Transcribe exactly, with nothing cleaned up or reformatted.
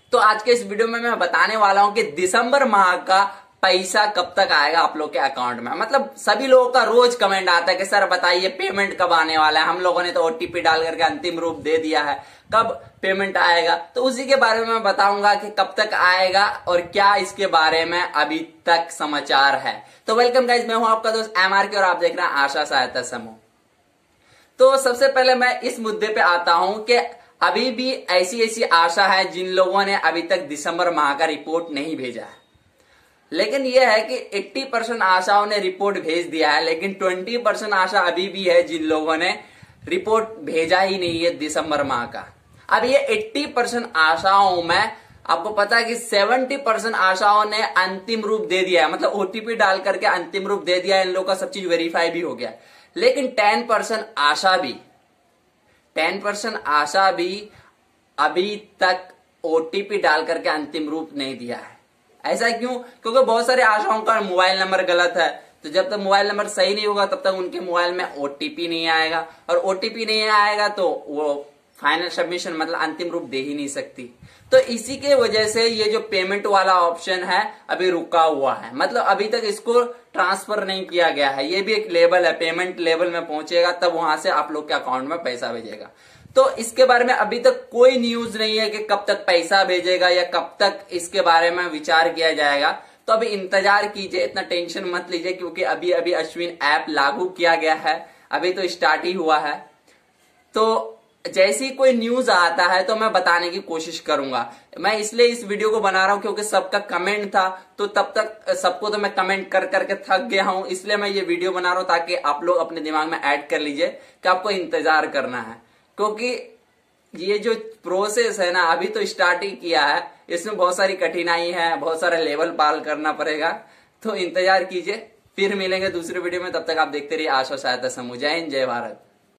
तो आज के इस वीडियो में मैं बताने वाला हूं कि दिसंबर माह का पैसा कब तक आएगा आप लोग के अकाउंट में। मतलब सभी लोगों का रोज कमेंट आता है कि सर बताइए पेमेंट कब आने वाला है। हम लोगों ने तो ओटीपी डाल करके अंतिम रूप दे दिया है, कब पेमेंट आएगा। तो उसी के बारे में मैं बताऊंगा कि कब तक आएगा और क्या इसके बारे में अभी तक समाचार है। तो वेलकम गाइज, मैं हूं आपका दोस्त एम आर के और आप देख रहे हैं आशा सहायता समूह। तो सबसे पहले मैं इस मुद्दे पे आता हूं कि अभी भी ऐसी ऐसी आशा है जिन लोगों ने अभी तक दिसंबर माह का रिपोर्ट नहीं भेजा है। लेकिन यह है कि अस्सी परसेंट आशाओं ने रिपोर्ट भेज दिया है, लेकिन बीस परसेंट आशा अभी भी है जिन लोगों ने रिपोर्ट भेजा ही नहीं है दिसंबर माह का। अब ये अस्सी परसेंट आशाओं में आपको पता है कि सत्तर परसेंट आशाओं ने अंतिम रूप दे दिया है, मतलब ओटीपी डाल करके अंतिम रूप दे दिया है। इन लोगों का सब चीज वेरीफाई भी हो गया। लेकिन दस परसेंट आशा भी दस परसेंट आशा भी अभी तक ओटीपी डाल करके अंतिम रूप नहीं दिया है। ऐसा क्यों? क्योंकि बहुत सारे आशाओं का मोबाइल नंबर गलत है। तो जब तक मोबाइल नंबर सही नहीं होगा तब तक उनके मोबाइल में ओटीपी नहीं आएगा, और ओटीपी नहीं आएगा तो वो फाइनल सबमिशन मतलब अंतिम रूप दे ही नहीं सकती। तो इसी के वजह से ये जो पेमेंट वाला ऑप्शन है अभी रुका हुआ है, मतलब अभी तक इसको ट्रांसफर नहीं किया गया है। ये भी एक लेवल है, पेमेंट लेवल में पहुंचेगा तब वहां से आप लोग के अकाउंट में पैसा भेजेगा। तो इसके बारे में अभी तक कोई न्यूज नहीं है कि कब तक पैसा भेजेगा या कब तक इसके बारे में विचार किया जाएगा। तो अभी इंतजार कीजिए, इतना टेंशन मत लीजिए, क्योंकि अभी अभी अश्विन ऐप लागू किया गया है, अभी तो स्टार्ट ही हुआ है। तो जैसे ही कोई न्यूज आता है तो मैं बताने की कोशिश करूंगा। मैं इसलिए इस वीडियो को बना रहा हूं क्योंकि सबका कमेंट था, तो तब तक सबको तो मैं कमेंट कर करके थक गया हूं, इसलिए मैं ये वीडियो बना रहा हूं ताकि आप लोग अपने दिमाग में ऐड कर लीजिए कि आपको इंतजार करना है। क्योंकि ये जो प्रोसेस है ना अभी तो स्टार्ट ही किया है, इसमें बहुत सारी कठिनाई है, बहुत सारे लेवल पार करना पड़ेगा। तो इंतजार कीजिए, फिर मिलेंगे दूसरे वीडियो में। तब तक आप देखते रहिए आशा सहायता समूह। जय हिंद, जय भारत।